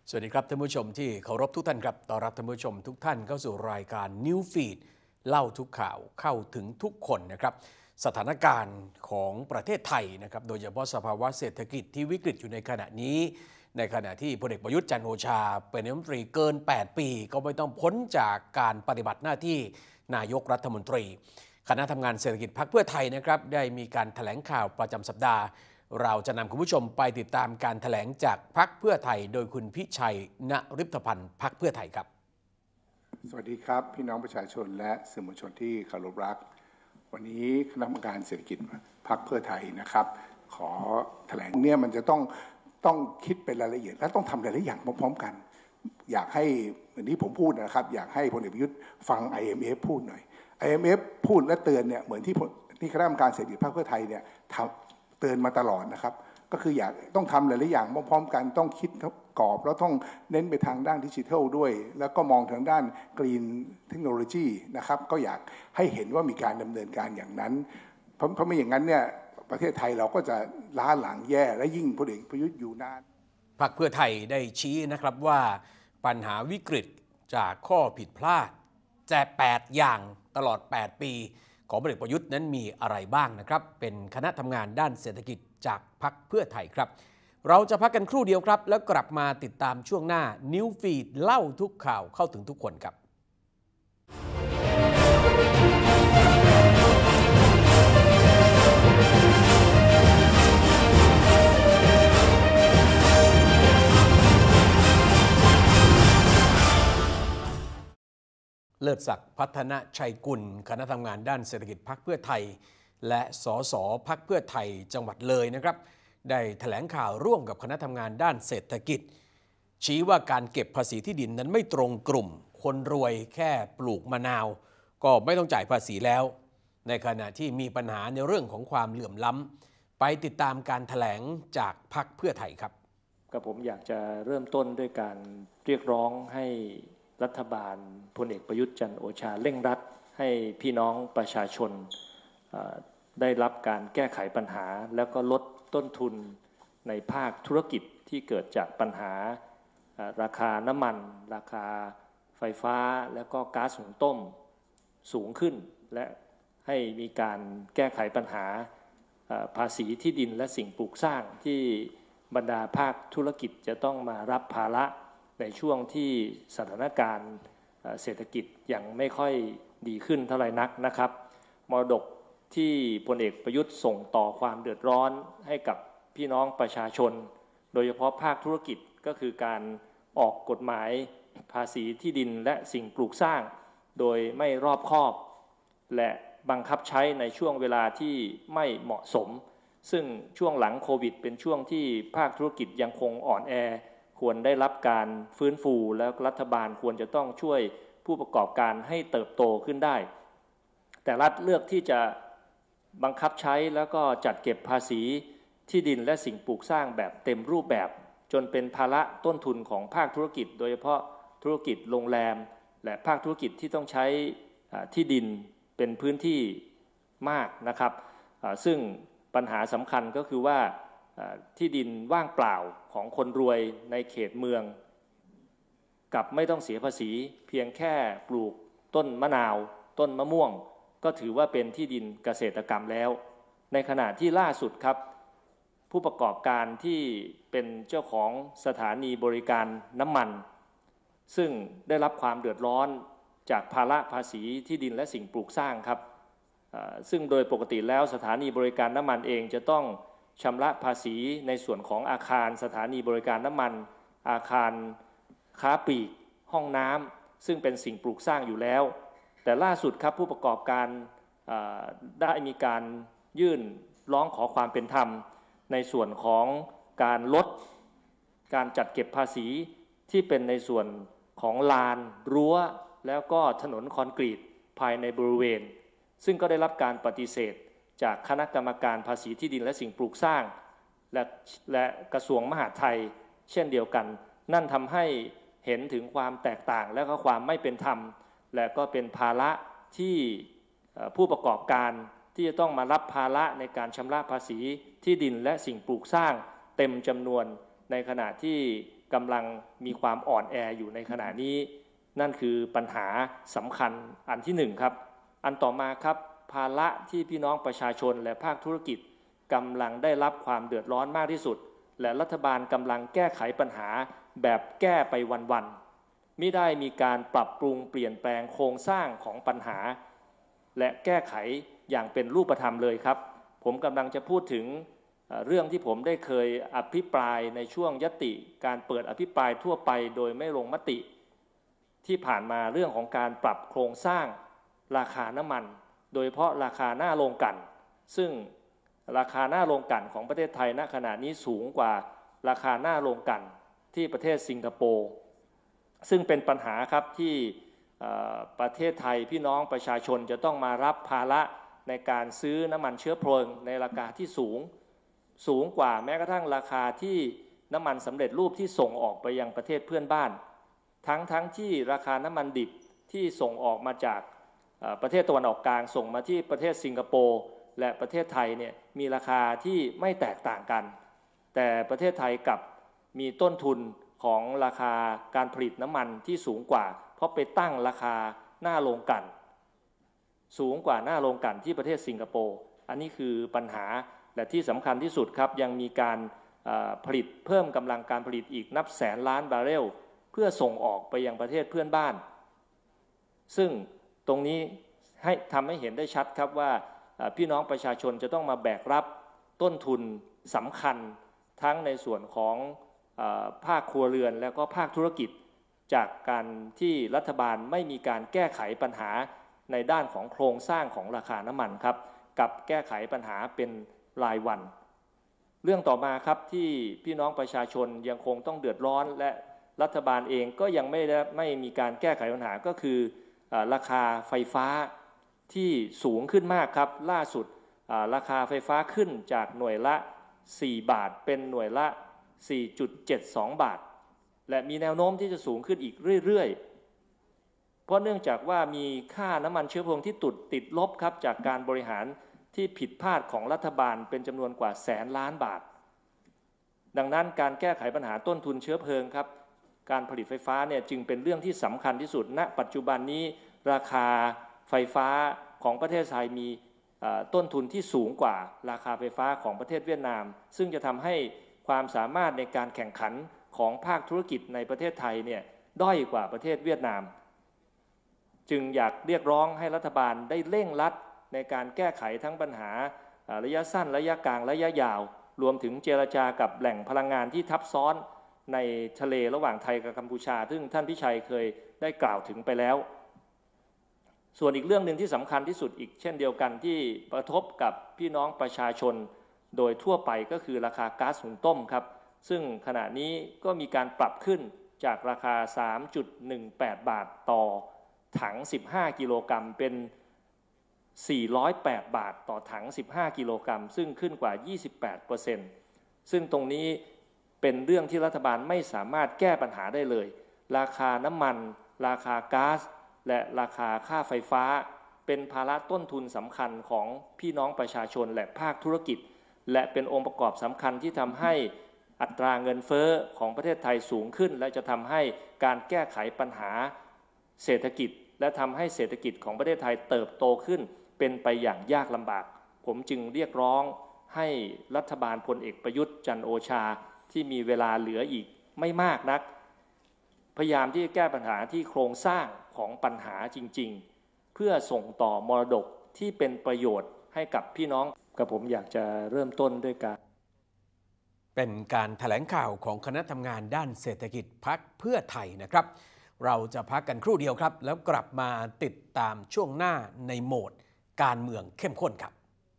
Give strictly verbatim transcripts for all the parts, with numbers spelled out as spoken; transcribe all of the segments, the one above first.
สวัสดีครับท่านผู้ชมที่เคารพทุกท่านครับต้อนรับท่านผู้ชมทุกท่านเข้าสู่รายการ New Feed เล่าทุกข่าวเข้าถึงทุกคนนะครับสถานการณ์ของประเทศไทยนะครับโดยเฉพาะสภาวะเศรษฐกิจที่วิกฤตอยู่ในขณะนี้ในขณะที่พลเอกประยุทธ์จันทร์โอชาเป็นนายกรัฐมนตรีเกินแปดปีก็ไม่ต้องพ้นจากการปฏิบัติหน้าที่นายกรัฐมนตรีคณะทำงานเศรษฐกิจพรรคเพื่อไทยนะครับได้มีการแถลงข่าวประจำสัปดาห์เราจะนำคุณผู้ชมไปติดตามการแถลงจากพรรคเพื่อไทยโดยคุณพิชัย ณฤทธพันธ์พรรคเพื่อไทยครับสวัสดีครับพี่น้องประชาชนและสื่อมวลชนที่เคารพรักวันนี้คณะกรรมการเศรษฐกิจพรรคเพื่อไทยนะครับขอแถลงเนี่ยมันจะต้องต้องคิดเป็นรายละเอียดและต้องทำหลายๆอย่างพร้อมๆกันอยากให้วันนี้ผมพูดนะครับอยากให้พลเอกประยุทธ์ฟัง ไอ เอ็ม เอฟ พูดหน่อย ไอ เอ็ม เอฟ พูดและเตือนเนี่ยเหมือนที่ที่คณะกรรมการเศรษฐกิจพรรคเพื่อไทยเนี่ยทำเตือนมาตลอดนะครับก็คืออยากต้องทำหลายๆอย่างพร้อมๆกันต้องคิดกรอบแล้วต้องเน้นไปทางด้านดิจิทัลด้วยแล้วก็มองทางด้านกรีนเทคโนโลยีนะครับก็อยากให้เห็นว่ามีการดำเนินการอย่างนั้นเพราะเพราะไม่อย่างนั้นเนี่ยประเทศไทยเราก็จะล้าหลังแย่และยิ่งพลเอกประยุทธ์อยู่นานพรรคเพื่อไทยได้ชี้นะครับว่าปัญหาวิกฤตจากข้อผิดพลาดแต่แปดอย่างตลอดแปดปีของพลเอกประยุทธ์นั้นมีอะไรบ้างนะครับเป็นคณะทำงานด้านเศรษฐกิจจากพรรคเพื่อไทยครับเราจะพักกันครู่เดียวครับแล้วกลับมาติดตามช่วงหน้า New Feed เล่าทุกข่าวเข้าถึงทุกคนครับเลิศศักดิ์พัฒนชัยกุลคณะทำงานด้านเศรษฐกิจพรรคเพื่อไทยและสสพรรคเพื่อไทยจังหวัดเลยนะครับได้แถลงข่าวร่วมกับคณะทำงานด้านเศรษฐกิจชี้ว่าการเก็บภาษีที่ดินนั้นไม่ตรงกลุ่มคนรวยแค่ปลูกมะนาวก็ไม่ต้องจ่ายภาษีแล้วในขณะที่มีปัญหาในเรื่องของความเหลื่อมล้ำไปติดตามการแถลงจากพรรคเพื่อไทยครับก็ผมอยากจะเริ่มต้นด้วยการเรียกร้องให้รัฐบาลพลเอกประยุทธ์จันทร์โอชาเร่งรัดให้พี่น้องประชาชนได้รับการแก้ไขปัญหาแล้วก็ลดต้นทุนในภาคธุรกิจที่เกิดจากปัญหาราคาน้ำมันราคาไฟฟ้าแล้วก็ก๊าซหุงต้มสูงขึ้นและให้มีการแก้ไขปัญหาภาษีที่ดินและสิ่งปลูกสร้างที่บรรดาภาคธุรกิจจะต้องมารับภาระในช่วงที่สถานการณ์เศรษฐกิจยังไม่ค่อยดีขึ้นเท่าไหร่นักนะครับมรดกที่พลเอกประยุทธ์ส่งต่อความเดือดร้อนให้กับพี่น้องประชาชนโดยเฉพาะภาคธุรกิจก็คือการออกกฎหมายภาษีที่ดินและสิ่งปลูกสร้างโดยไม่รอบคอบและบังคับใช้ในช่วงเวลาที่ไม่เหมาะสมซึ่งช่วงหลังโควิดเป็นช่วงที่ภาคธุรกิจยังคงอ่อนแอควรได้รับการฟื้นฟูแล้วรัฐบาลควรจะต้องช่วยผู้ประกอบการให้เติบโตขึ้นได้แต่รัฐเลือกที่จะบังคับใช้แล้วก็จัดเก็บภาษีที่ดินและสิ่งปลูกสร้างแบบเต็มรูปแบบจนเป็นภาระต้นทุนของภาคธุรกิจโดยเฉพาะธุรกิจโรงแรมและภาคธุรกิจที่ต้องใช้ที่ดินเป็นพื้นที่มากนะครับซึ่งปัญหาสำคัญก็คือว่าที่ดินว่างเปล่าของคนรวยในเขตเมืองกับไม่ต้องเสียภาษีเพียงแค่ปลูกต้นมะนาวต้นมะม่วงก็ถือว่าเป็นที่ดินเกษตรกรรมแล้วในขณะที่ล่าสุดครับผู้ประกอบการที่เป็นเจ้าของสถานีบริการน้ำมันซึ่งได้รับความเดือดร้อนจากภาระภาษีที่ดินและสิ่งปลูกสร้างครับซึ่งโดยปกติแล้วสถานีบริการน้ำมันเองจะต้องชำระภาษีในส่วนของอาคารสถานีบริการน้ำมันอาคารค้าปลีกห้องน้ำซึ่งเป็นสิ่งปลูกสร้างอยู่แล้วแต่ล่าสุดครับผู้ประกอบการได้มีการยื่นร้องขอความเป็นธรรมในส่วนของการลดการจัดเก็บภาษีที่เป็นในส่วนของลานรั้วแล้วก็ถนนคอนกรีตภายในบริเวณซึ่งก็ได้รับการปฏิเสธจากคณะกรรมการภาษีที่ดินและสิ่งปลูกสร้างและและกระทรวงมหาดไทยเช่นเดียวกันนั่นทำให้เห็นถึงความแตกต่างและก็ความไม่เป็นธรรมและก็เป็นภาระที่ผู้ประกอบการที่จะต้องมารับภาระในการชำระภาษีที่ดินและสิ่งปลูกสร้างเต็มจำนวนในขณะที่กำลังมีความอ่อนแออยู่ในขณะนี้นั่นคือปัญหาสำคัญอันที่หนึ่งครับอันต่อมาครับภาระที่พี่น้องประชาชนและภาคธุรกิจกำลังได้รับความเดือดร้อนมากที่สุดและรัฐบาลกำลังแก้ไขปัญหาแบบแก้ไปวันๆไม่ได้มีการปรับปรุงเปลี่ยนแปลงโครงสร้างของปัญหาและแก้ไขอย่างเป็นรูปธรรมเลยครับผมกำลังจะพูดถึงเรื่องที่ผมได้เคยอภิปรายในช่วงยติการเปิดอภิปรายทั่วไปโดยไม่ลงมติที่ผ่านมาเรื่องของการปรับโครงสร้างราคาน้ำมันโดยเฉพาะราคาหน้าโรงกลั่นซึ่งราคาหน้าโรงกลั่นของประเทศไทยณขณะนี้สูงกว่าราคาหน้าโรงกลั่นที่ประเทศสิงคโปร์ซึ่งเป็นปัญหาครับที่ประเทศไทยพี่น้องประชาชนจะต้องมารับภาระในการซื้อน้ำมันเชื้อเพลิงในราคาที่สูงสูงกว่าแม้กระทั่งราคาที่น้ำมันสำเร็จรูปที่ส่งออกไปยังประเทศเพื่อนบ้านทั้งทั้งที่ราคาน้ำมันดิบที่ส่งออกมาจากประเทศตะวันออกกลางส่งมาที่ประเทศสิงคโปร์และประเทศไทยเนี่ยมีราคาที่ไม่แตกต่างกันแต่ประเทศไทยกับมีต้นทุนของราคาการผลิตน้ำมันที่สูงกว่าเพราะไปตั้งราคาหน้าโรงกลั่นสูงกว่าหน้าโรงกลั่นที่ประเทศสิงคโปร์อันนี้คือปัญหาและที่สำคัญที่สุดครับยังมีการผลิตเพิ่มกำลังการผลิตอีกนับแสนล้านบาร์เรลเพื่อส่งออกไปยังประเทศเพื่อนบ้านซึ่งตรงนี้ให้ทำให้เห็นได้ชัดครับว่าพี่น้องประชาชนจะต้องมาแบกรับต้นทุนสำคัญทั้งในส่วนของภาคครัวเรือนและก็ภาคธุรกิจจากการที่รัฐบาลไม่มีการแก้ไขปัญหาในด้านของโครงสร้างของราคาน้ำมันครับกับแก้ไขปัญหาเป็นรายวันเรื่องต่อมาครับที่พี่น้องประชาชนยังคงต้องเดือดร้อนและรัฐบาลเองก็ยังไม่ได้ไม่มีการแก้ไขปัญหาก็คือราคาไฟฟ้าที่สูงขึ้นมากครับล่าสุดราคาไฟฟ้าขึ้นจากหน่วยละสี่บาทเป็นหน่วยละ สี่จุดเจ็ดสอง บาทและมีแนวโน้มที่จะสูงขึ้นอีกเรื่อยๆเพราะเนื่องจากว่ามีค่าน้ำมันเชื้อเพลิงที่ตุดติดลบครับจากการบริหารที่ผิดพลาดของรัฐบาลเป็นจำนวนกว่าแสนล้านบาทดังนั้นการแก้ไขปัญหาต้นทุนเชื้อเพลิงครับการผลิตไฟฟ้าเนี่ยจึงเป็นเรื่องที่สำคัญที่สุดณปัจจุบันนี้ราคาไฟฟ้าของประเทศไทยมีต้นทุนที่สูงกว่าราคาไฟฟ้าของประเทศเวียดนามซึ่งจะทำให้ความสามารถในการแข่งขันของภาคธุรกิจในประเทศไทยเนี่ยด้อยกว่าประเทศเวียดนามจึงอยากเรียกร้องให้รัฐบาลได้เร่งรัดในการแก้ไขทั้งปัญหาระยะสั้นระยะกลางระยะยาวรวมถึงเจรจากับแหล่งพลังงานที่ทับซ้อนในทะเลระหว่างไทยกับกัมพูชาซึ่งท่านพิชัยเคยได้กล่าวถึงไปแล้วส่วนอีกเรื่องหนึ่งที่สำคัญที่สุดอีกเช่นเดียวกันที่กระทบกับพี่น้องประชาชนโดยทั่วไปก็คือราคาก๊าซหุงต้มครับซึ่งขณะนี้ก็มีการปรับขึ้นจากราคา สามจุดหนึ่งแปด บาทต่อถังสิบห้ากิโลกรัมเป็นสี่ร้อยแปดบาทต่อถังสิบห้ากิโลกรัมซึ่งขึ้นกว่า ยี่สิบแปดเปอร์เซ็นต์ ซึ่งตรงนี้เป็นเรื่องที่รัฐบาลไม่สามารถแก้ปัญหาได้เลยราคาน้ำมันราคาก๊าซและราคาค่าไฟฟ้าเป็นภาระต้นทุนสำคัญของพี่น้องประชาชนและภาคธุรกิจและเป็นองค์ประกอบสำคัญที่ทำให้อัตราเงินเฟ้อของประเทศไทยสูงขึ้นและจะทำให้การแก้ไขปัญหาเศรษฐกิจและทำให้เศรษฐกิจของประเทศไทยเติบโตขึ้นเป็นไปอย่างยากลำบากผมจึงเรียกร้องให้รัฐบาลพลเอกประยุทธ์จันทร์โอชาที่มีเวลาเหลืออีกไม่มากนักพยายามที่จะแก้ปัญหาที่โครงสร้างของปัญหาจริงๆเพื่อส่งต่อมรดกที่เป็นประโยชน์ให้กับพี่น้องกับผมอยากจะเริ่มต้นด้วยการเป็นการแถลงข่าวของคณะทำงานด้านเศรษฐกิจพรรคเพื่อไทยนะครับเราจะพักกันครู่เดียวครับแล้วกลับมาติดตามช่วงหน้าในโหมดการเมืองเข้มข้นครับ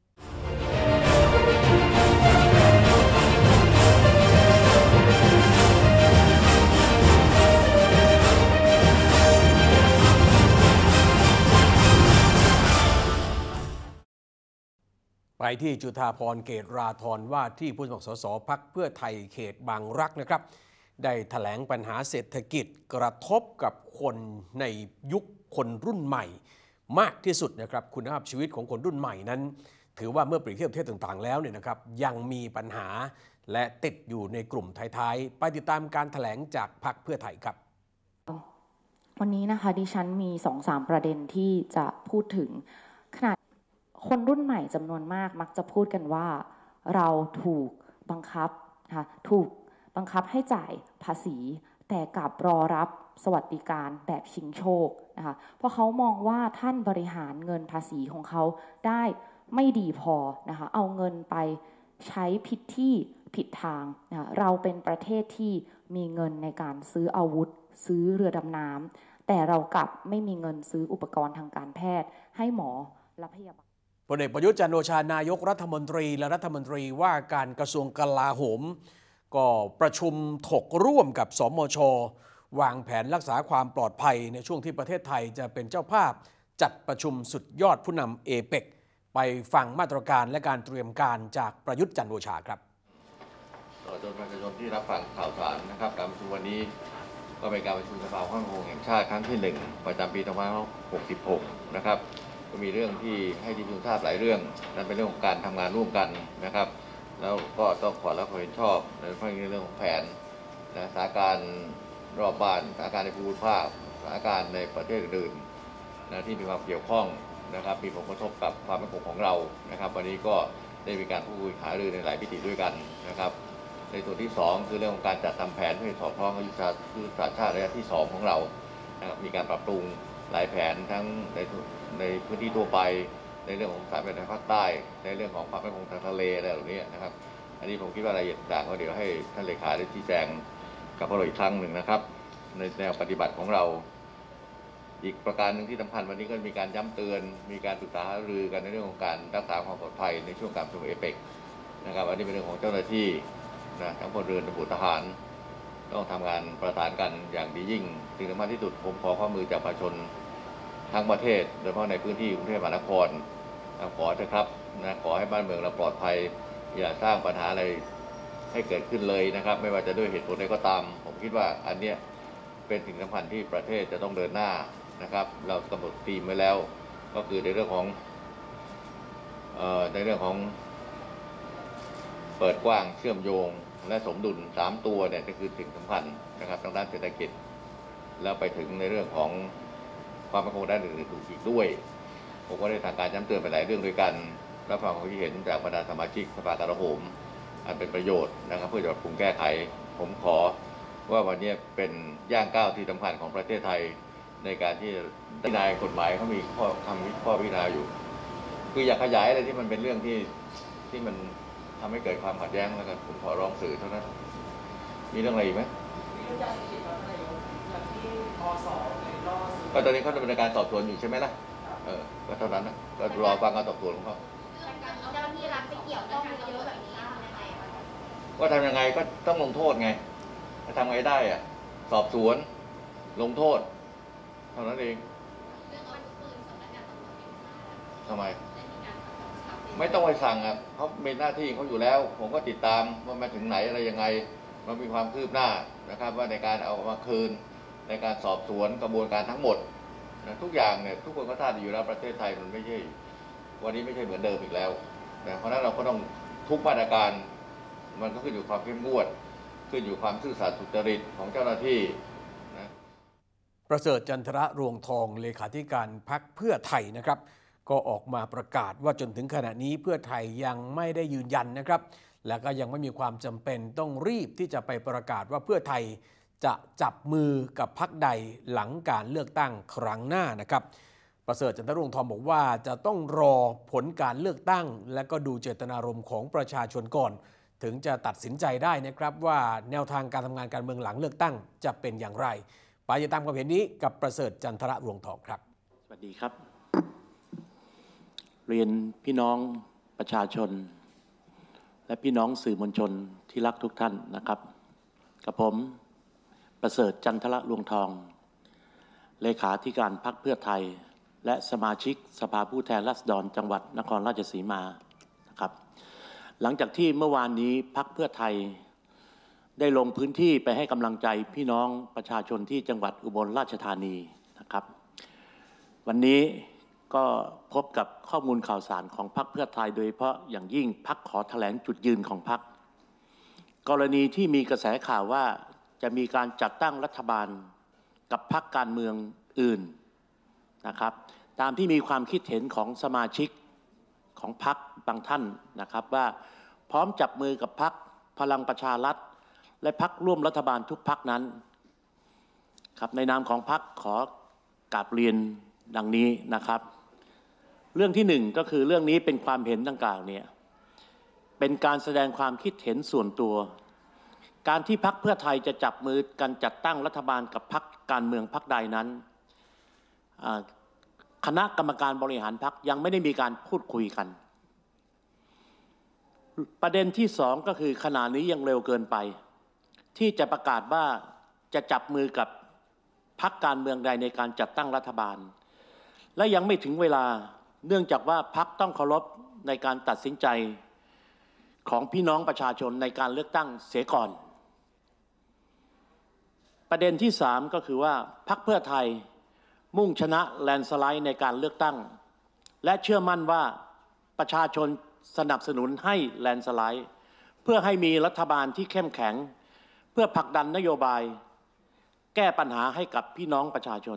ไปที่จุฑาภรณ์เกตราธรว่าที่ผู้สมัครสสพรรคเพื่อไทยเขตบางรักนะครับได้แถลงปัญหาเศรษฐกิจกระทบกับคนในยุคคนรุ่นใหม่มากที่สุดนะครับคุณภาพชีวิตของคนรุ่นใหม่นั้นถือว่าเมื่อเปรียบเทียบประเทศต่างๆแล้วเนี่ยนะครับยังมีปัญหาและติดอยู่ในกลุ่มท้ายๆไปติดตามการแถลงจากพรรคเพื่อไทยครับวันนี้นะคะดิฉันมี สองสาม ประเด็นที่จะพูดถึงขนาดคนรุ่นใหม่จำนวนมากมักจะพูดกันว่าเราถูกบังคับนะคะถูกบังคับให้จ่ายภาษีแต่กลับรอรับสวัสดิการแบบชิงโชคนะคะเพราะเขามองว่าท่านบริหารเงินภาษีของเขาได้ไม่ดีพอนะคะเอาเงินไปใช้ผิดที่ผิดทางนะคะเราเป็นประเทศที่มีเงินในการซื้ออาวุธซื้อเรือดำน้ำแต่เรากลับไม่มีเงินซื้ออุปกรณ์ทางการแพทย์ให้หมอและพยาบาลพลเอกประยุทธ์จันทร์โอชานายกรัฐมนตรีและรัฐมนตรีว่าการกระทรวงกลาโหมก็ประชุมถกร่วมกับสมช.วางแผนรักษาความปลอดภัยในช่วงที่ประเทศไทยจะเป็นเจ้าภาพจัดประชุมสุดยอดผู้นำเอเปกไปฟังมาตรการและการเตรียมการจากประยุทธ์จันทร์โอชาครับต่อจนประชาชนที่รับฟังข่าวสารนะครับการประชุมวันนี้ก็เป็นการประชุมสภาความมั่นคงแห่งชาติครั้งที่หนึ่งประจำปีสองพันห้าร้อยหกสิบหกนะครับก็มีเรื่องที่ให้ที่ประชุมทราบหลายเรื่องนั่นเป็นเรื่องของการทำงานร่วมกันนะครับแล้วก็ต้องขอรับความเห็นชอบในเรื่องของแผนนะสถานการณ์รอบบ้านสถานการณ์ในภูมิภาคสถานการณ์ในประเทศอื่นนะที่มีความเกี่ยวข้องนะครับมีผลกระทบกับความมั่นคงของเรานะครับวันนี้ก็ได้มีการพูดคุยหารือในหลายมิติด้วยกันนะครับในส่วนที่สองคือเรื่องของการจัดทำแผนเพื่อสอดคล้องกับยุทธศาสตร์ชาติระยะที่สองของเรานะครับมีการปรับปรุงหลายแผนทั้งในในพื้นที่ทั่วไปในเรื่องของสามจังหวัดภาคใต้ในเรื่องของความมั่นคงทางทะเลอะไรเหล่านี้นะครับอันนี้ผมคิดว่ารายละเอียดต่างก็เดี๋ยวให้ท่านเลขาได้ชี้แจงกับพวกเราอีกครั้งหนึ่งนะครับในแนวปฏิบัติของเราอีกประการหนึ่งที่สำคัญวันนี้ก็มีการย้ำเตือนมีการปรึกษาหารือกันในเรื่องของการรักษาความปลอดภัยในช่วงการประชุมเอเปกนะครับอันนี้เป็นเรื่องของเจ้าหน้าที่นะทั้งพลเรือนตำรวจทหารต้องทำงานประสานกันอย่างดียิ่งสิ่งสำคัญที่สุดผมขอความมือจากประชาชนทั้งประเทศโดยเฉพาะในพื้นที่กรุงเทพมหานครขอเถอะครับนะขอให้บ้านเมืองเราปลอดภัยอย่าสร้างปัญหาอะไรให้เกิดขึ้นเลยนะครับไม่ว่าจะด้วยเหตุผลใดก็ตามผมคิดว่าอันเนี้ยเป็นสิ่งสำคัญที่ประเทศจะต้องเดินหน้านะครับเรากำหนดธีมไว้แล้วก็คือในเรื่องของเอ่อในเรื่องของเปิดกว้างเชื่อมโยงและสมดุลสามตัวเนี่ยก็คือสิ่งสำคัญนะครับทางด้านเศรษฐกิจแล้วไปถึงในเรื่องของความมั่นคงด้านอื่นๆอีกด้วยผมก็ได้ทางการย้ำเตือนไปหลายเรื่องด้วยกันรับฟังความคิดเห็นจากบรรดาสมาชิกสภากลาโหมอันเป็นประโยชน์นะครับเพื่อจะปรับปรุงแก้ไขผมขอว่าวันนี้เป็นย่างก้าวที่สำคัญของประเทศไทยในการที่นายกฎหมายเขามีข้อคำข้อพิจารณาอยู่คืออยากขยายอะไรที่มันเป็นเรื่องที่ที่มันทำให้เกิดความขัดแย้งแล้วกันผมขอร้องสื่อเท่านั้นมีเรื่องอะไรอีกไหมก็ตอนนี้เขาดำเนินการสอบสวนอยู่ใช่ไหมล่ะเออก็เท่านั้นนะก็รอฟังการสอบสวนของเขาเจ้าหน้าที่รัฐไปเกี่ยวข้องเยอะแบบนี้ทำยังไงก็ทำยังไงก็ต้องลงโทษไงจะทำไงได้อะสอบสวนลงโทษเท่านั้นเองทำไมไม่ต้องไปสั่งอ่ะเขาเป็นหน้าที่เขาอยู่แล้วผมก็ติดตามว่ามาถึงไหนอะไรยังไงมันมีความคืบหน้านะครับว่าในการเอามาคืนในการสอบสวนกระบวนการทั้งหมดนะทุกอย่างเนี่ยทุกคนก็ทราบอยู่แล้วประเทศไทยมันไม่ใช่วันนี้ไม่ใช่เหมือนเดิมอีกแล้วนะเพราะฉะนั้นเราก็ต้องทุกมาตรการมันก็ขึ้นอยู่ความเข้มงวดขึ้นอยู่ความซื่อสัตย์สุจริตของเจ้าหน้าที่นะประเสริฐจันทระรวงทองเลขาธิการพรรคเพื่อไทยนะครับก็ออกมาประกาศว่าจนถึงขณะนี้เพื่อไทยยังไม่ได้ยืนยันนะครับและก็ยังไม่มีความจำเป็นต้องรีบที่จะไปประกาศว่าเพื่อไทยจะจับมือกับพรรคใดหลังการเลือกตั้งครั้งหน้านะครับประเสริฐจันทรวงศ์ทองบอกว่าจะต้องรอผลการเลือกตั้งและก็ดูเจตนารมณ์ของประชาชนก่อนถึงจะตัดสินใจได้นะครับว่าแนวทางการทำงานการเมืองหลังเลือกตั้งจะเป็นอย่างไรไปติดตามความเห็นนี้กับประเสริฐจันทรรวงทองครับสวัสดีครับเรียนพี่น้องประชาชนและพี่น้องสื่อมวลชนที่รักทุกท่านนะครับกับผมประเสริฐจันทรรวงทองเลขาธิการพรรคเพื่อไทยและสมาชิกสภาผู้แทนราษฎรจังหวัดนครราชสีมานะครับหลังจากที่เมื่อวานนี้พรรคเพื่อไทยได้ลงพื้นที่ไปให้กำลังใจพี่น้องประชาชนที่จังหวัดอุบลราชธานีนะครับวันนี้ก็พบกับข้อมูลข่าวสารของพรรคเพื่อไทยโดยเฉพาะอย่างยิ่งพรรคขอแถลงจุดยืนของพรรคกรณีที่มีกระแสข่าวว่าจะมีการจัดตั้งรัฐบาลกับพรรคการเมืองอื่นนะครับตามที่มีความคิดเห็นของสมาชิกของพรรคบางท่านนะครับว่าพร้อมจับมือกับพรรคพลังประชารัฐและพรรคร่วมรัฐบาลทุกพรรคนั้นครับในนามของพรรคขอกราบเรียนดังนี้นะครับเรื่องที่หนึ่งก็คือเรื่องนี้เป็นความเห็นดังกล่าวเนี่ยเป็นการแสดงความคิดเห็นส่วนตัวการที่พรรคเพื่อไทยจะจับมือกันจัดตั้งรัฐบาลกับพรรคการเมืองพรรคใดนั้นคณะกรรมการบริหารพรรคยังไม่ได้มีการพูดคุยกันประเด็นที่สองก็คือขณะนี้ยังเร็วเกินไปที่จะประกาศว่าจะจับมือกับพรรคการเมืองใดในการจัดตั้งรัฐบาลและยังไม่ถึงเวลาเนื่องจากว่าพรรคต้องเคารพในการตัดสินใจของพี่น้องประชาชนในการเลือกตั้งเสียก่อนประเด็นที่สามก็คือว่าพรรคเพื่อไทยมุ่งชนะแลนด์สไลด์ในการเลือกตั้งและเชื่อมั่นว่าประชาชนสนับสนุนให้แลนด์สไลด์เพื่อให้มีรัฐบาลที่เข้มแข็งเพื่อผลักดันนโยบายแก้ปัญหาให้กับพี่น้องประชาชน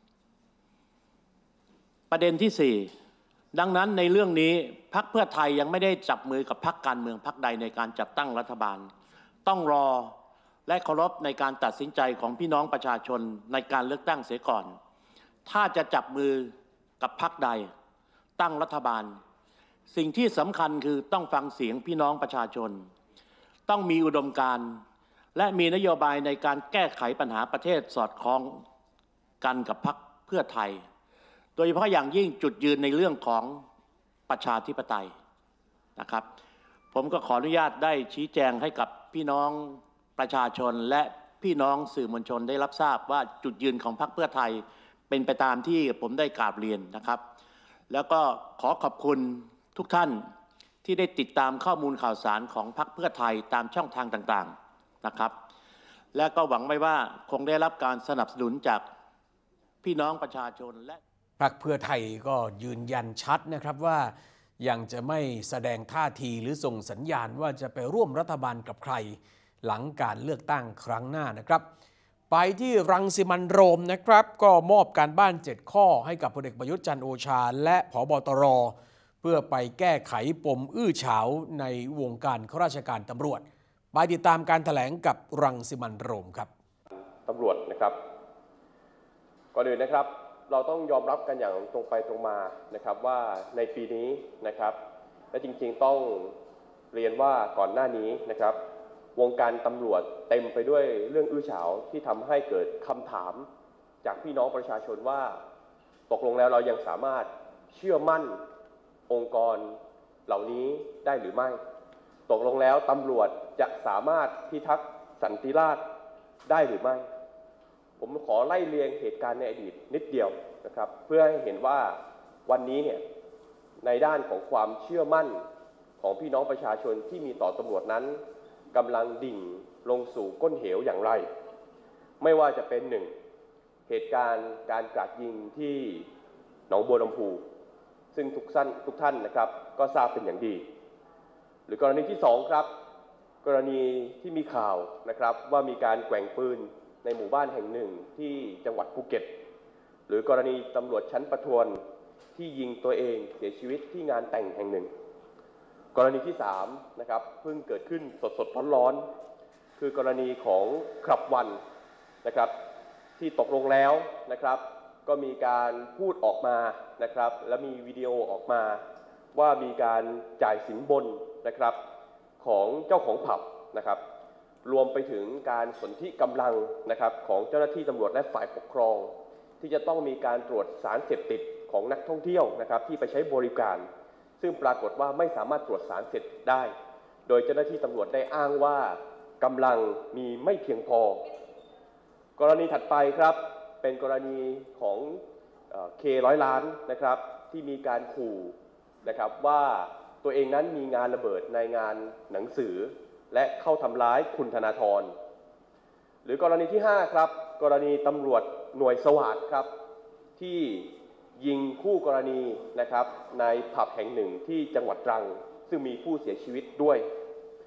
ประเด็นที่สี่ดังนั้นในเรื่องนี้พรรคเพื่อไทยยังไม่ได้จับมือกับพรรคการเมืองพรรคใดในการจัดตั้งรัฐบาลต้องรอและเคารพในการตัดสินใจของพี่น้องประชาชนในการเลือกตั้งเสียก่อนถ้าจะจับมือกับพรรคใดตั้งรัฐบาลสิ่งที่สำคัญคือต้องฟังเสียงพี่น้องประชาชนต้องมีอุดมการณ์และมีนโยบายในการแก้ไขปัญหาประเทศสอดคล้องกันกับพรรคเพื่อไทยโดยเฉพาะอย่างยิ่งจุดยืนในเรื่องของประชาธิปไตยนะครับผมก็ขออนุญาตได้ชี้แจงให้กับพี่น้องประชาชนและพี่น้องสื่อมวลชนได้รับทราบว่าจุดยืนของพรรคเพื่อไทยเป็นไปตามที่ผมได้กราบเรียนนะครับแล้วก็ขอขอบคุณทุกท่านที่ได้ติดตามข้อมูลข่าวสารของพรรคเพื่อไทยตามช่องทางต่างๆนะครับและก็หวังไว้ว่าคงได้รับการสนับสนุนจากพี่น้องประชาชนและพรรคเพื่อไทยก็ยืนยันชัดนะครับว่ายังจะไม่แสดงท่าทีหรือส่งสัญญาณว่าจะไปร่วมรัฐบาลกับใครหลังการเลือกตั้งครั้งหน้านะครับไปที่รังสิมันต์โรมนะครับก็มอบการบ้านเจ็ดข้อให้กับพลเอกประยุทธ์จันทร์โอชาและผบตรเพื่อไปแก้ไขปมอื้อฉาวในวงการข้าราชการตำรวจไปติดตามการแถลงกับรังสิมันต์โรมครับตำรวจนะครับก่อนอื่นนะครับเราต้องยอมรับกันอย่างตรงไปตรงมานะครับว่าในปีนี้นะครับและจริงๆต้องเรียนว่าก่อนหน้านี้นะครับวงการตำรวจเต็มไปด้วยเรื่องอื้อฉาวที่ทำให้เกิดคำถามจากพี่น้องประชาชนว่าตกลงแล้วเรายังสามารถเชื่อมั่นองค์กรเหล่านี้ได้หรือไม่ตกลงแล้วตำรวจจะสามารถพิทักษ์สันติราษฎร์ได้หรือไม่ผมขอไล่เรียงเหตุการณ์ในอดีตนิดเดียวนะครับเพื่อให้เห็นว่าวันนี้เนี่ยในด้านของความเชื่อมั่นของพี่น้องประชาชนที่มีต่อตำรวจนั้นกำลังดิ่งลงสู่ก้นเหวอย่างไรไม่ว่าจะเป็นหนึ่งเหตุการณ์การกราดยิงที่หนองบัวลำพูซึ่งทุกท่านทุกท่านนะครับก็ทราบเป็นอย่างดีหรือกรณีที่สองครับกรณีที่มีข่าวนะครับว่ามีการแกว่งปืนในหมู่บ้านแห่งหนึ่งที่จังหวัดภูเก็ตหรือกรณีตำรวจชั้นประทวนที่ยิงตัวเองเสียชีวิตที่งานแต่งแห่งหนึ่งกรณีที่สามนะครับเพิ่งเกิดขึ้นสดๆร้อนๆคือกรณีของคลับวันนะครับที่ตกลงแล้วนะครับก็มีการพูดออกมานะครับและมีวิดีโอออกมาว่ามีการจ่ายสินบนนะครับของเจ้าของผับนะครับรวมไปถึงการสนธิกำลังนะครับของเจ้าหน้าที่ตำรวจและฝ่ายปกครองที่จะต้องมีการตรวจสารเสพติดของนักท่องเที่ยวนะครับที่ไปใช้บริการซึ่งปรากฏว่าไม่สามารถตรวจสารเสพติดได้โดยเจ้าหน้าที่ตำรวจได้อ้างว่ากำลังมีไม่เพียงพอกรณีถัดไปครับเป็นกรณีของเคร้อยล้านนะครับที่มีการขู่นะครับว่าตัวเองนั้นมีงานระเบิดในงานหนังสือและเข้าทำร้ายคุณธนาธรหรือกรณีที่ห้าครับกรณีตำรวจหน่วยสวัสดิ์ครับที่ยิงคู่กรณีนะครับในผับแห่งหนึ่งที่จังหวัดตรังซึ่งมีผู้เสียชีวิตด้วย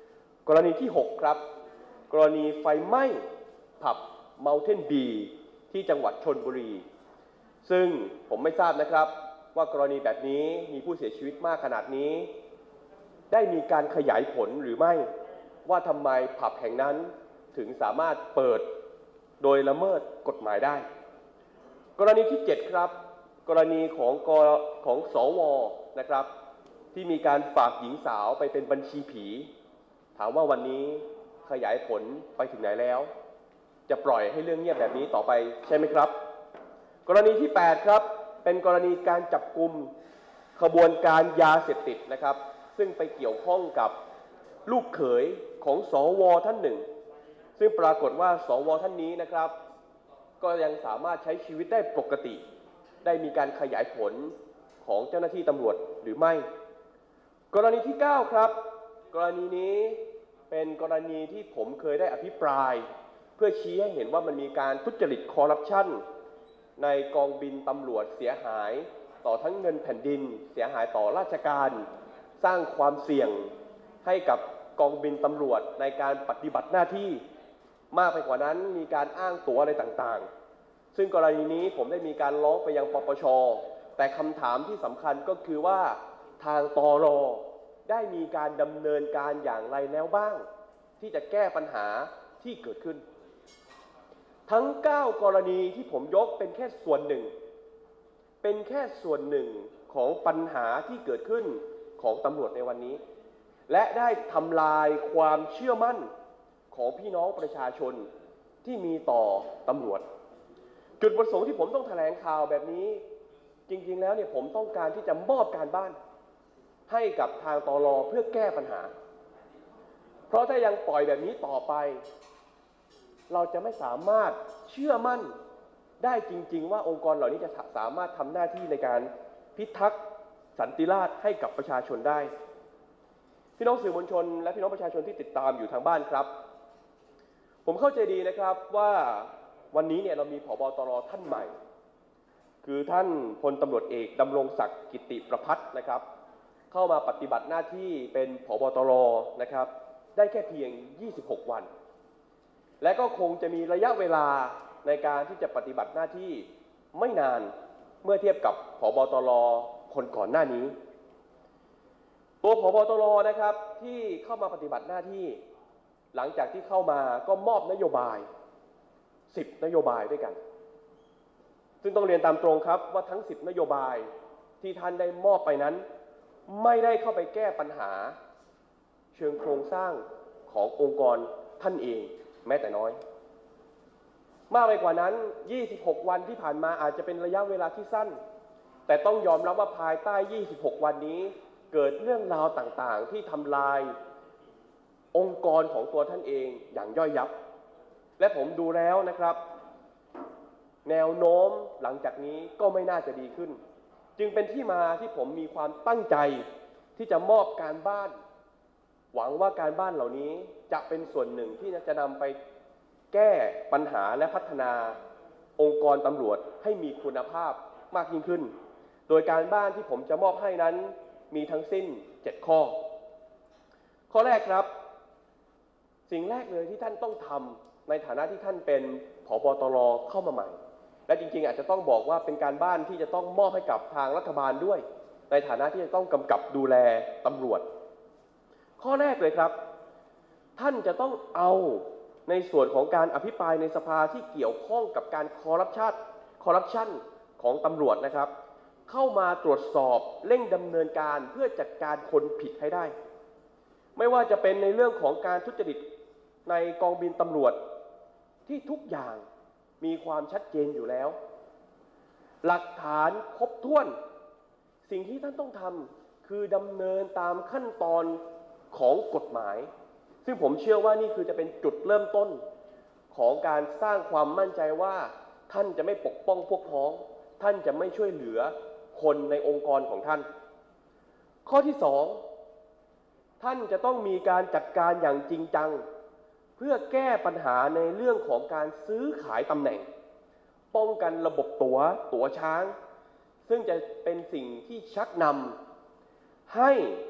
กรณีที่หกครับกรณีไฟไหม้ผับ Mountain Bee ที่จังหวัดชลบุรีซึ่งผมไม่ทราบนะครับว่ากรณีแบบนี้มีผู้เสียชีวิตมากขนาดนี้ได้มีการขยายผลหรือไม่ว่าทำไมผับแห่งนั้นถึงสามารถเปิดโดยละเมิดกฎหมายได้กรณีที่เจ็ดครับกรณีของกของสวนะครับที่มีการฝากหญิงสาวไปเป็นบัญชีผีถามว่าวันนี้ขยายผลไปถึงไหนแล้วจะปล่อยให้เรื่องเงียบแบบนี้ต่อไปใช่ไหมครับกรณีที่แปดครับเป็นกรณีการจับกุมขบวนการยาเสพติดนะครับซึ่งไปเกี่ยวข้องกับลูกเขยของสวท่านหนึ่งซึ่งปรากฏว่าสวท่านนี้นะครับก็ยังสามารถใช้ชีวิตได้ปกติได้มีการขยายผลของเจ้าหน้าที่ตำรวจหรือไม่กรณีที่เก้าครับกรณีนี้เป็นกรณีที่ผมเคยได้อภิปรายเพื่อชี้ให้เห็นว่ามันมีการทุจริตคอร์รัปชันในกองบินตำรวจเสียหายต่อทั้งเงินแผ่นดินเสียหายต่อราชการสร้างความเสี่ยงให้กับกองบินตำรวจในการปฏิบัติหน้าที่มากไปกว่านั้นมีการอ้างตั๋วอะไรต่างๆซึ่งกรณีนี้ผมได้มีการร้องไปยังปปช.แต่คำถามที่สำคัญก็คือว่าทางตร.ได้มีการดำเนินการอย่างไรแล้วบ้างที่จะแก้ปัญหาที่เกิดขึ้นทั้งเก้ากรณีที่ผมยกเป็นแค่ส่วนหนึ่งเป็นแค่ส่วนหนึ่งของปัญหาที่เกิดขึ้นของตำรวจในวันนี้และได้ทำลายความเชื่อมั่นของพี่น้องประชาชนที่มีต่อตำรวจจุดประสงค์ที่ผมต้องแถลงข่าวแบบนี้จริงๆแล้วเนี่ยผมต้องการที่จะมอบการบ้านให้กับทางตร.เพื่อแก้ปัญหาเพราะถ้ายังปล่อยแบบนี้ต่อไปเราจะไม่สามารถเชื่อมั่นได้จริงๆว่าองค์กรเหล่านี้จะสามารถทำหน้าที่ในการพิทักษ์สันติราษฎร์ให้กับประชาชนได้พี่น้องสื่อมวลชนและพี่น้องประชาชนที่ติดตามอยู่ทางบ้านครับผมเข้าใจดีนะครับว่าวันนี้เนี่ยเรามีผบ.ตร.ท่านใหม่คือท่านพลตำรวจเอกดำรงศักดิ์กิติประภัสนะครับเข้ามาปฏิบัติหน้าที่เป็นผบ.ตร.นะครับได้แค่เพียงยี่สิบหกวันและก็คงจะมีระยะเวลาในการที่จะปฏิบัติหน้าที่ไม่นานเมื่อเทียบกับผบ.ตร.คนก่อนหน้านี้ตัวผบ.ตร.นะครับที่เข้ามาปฏิบัติหน้าที่หลังจากที่เข้ามาก็มอบนโยบายสิบนโยบายด้วยกันซึ่งต้องเรียนตามตรงครับว่าทั้งสิบนโยบายที่ท่านได้มอบไปนั้นไม่ได้เข้าไปแก้ปัญหาเชิงโครงสร้างขององค์กรท่านเองแม้แต่น้อยมากไปกว่านั้นยี่สิบหกวันที่ผ่านมาอาจจะเป็นระยะเวลาที่สั้นแต่ต้องยอมรับว่าภายใต้ยี่สิบหกวันนี้เกิดเรื่องราวต่างๆที่ทำลายองค์กรของตัวท่านเองอย่างย่อยยับและผมดูแล้วนะครับแนวโน้มหลังจากนี้ก็ไม่น่าจะดีขึ้นจึงเป็นที่มาที่ผมมีความตั้งใจที่จะมอบการบ้านหวังว่าการบ้านเหล่านี้จะเป็นส่วนหนึ่งที่จะนำไปแก้ปัญหาและพัฒนาองค์กรตำรวจให้มีคุณภาพมากยิ่งขึ้นโดยการบ้านที่ผมจะมอบให้นั้นมีทั้งสิ้นเจ็ดข้อข้อแรกครับสิ่งแรกเลยที่ท่านต้องทำในฐานะที่ท่านเป็นผบ.ตร.เข้ามาใหม่และจริงๆอาจจะต้องบอกว่าเป็นการบ้านที่จะต้องมอบให้กับทางรัฐบาลด้วยในฐานะที่จะต้องกำกับดูแลตำรวจข้อแรกเลยครับท่านจะต้องเอาในส่วนของการอภิปรายในสภาที่เกี่ยวข้องกับการคอร์รัปชันคอร์รัปชันของตำรวจนะครับเข้ามาตรวจสอบเร่งดำเนินการเพื่อจัดการคนผิดให้ได้ไม่ว่าจะเป็นในเรื่องของการทุจริตในกองบินตำรวจที่ทุกอย่างมีความชัดเจนอยู่แล้วหลักฐานครบถ้วนสิ่งที่ท่านต้องทำคือดำเนินตามขั้นตอนของกฎหมายซึ่งผมเชื่อว่านี่คือจะเป็นจุดเริ่มต้นของการสร้างความมั่นใจว่าท่านจะไม่ปกป้องพวกพ้องท่านจะไม่ช่วยเหลือคนในองค์กรของท่านข้อที่สองท่านจะต้องมีการจัดการอย่างจริงจังเพื่อแก้ปัญหาในเรื่องของการซื้อขายตำแหน่งป้องกันระบบตั๋วตั๋วช้างซึ่งจะเป็นสิ่งที่ชักนำให้ค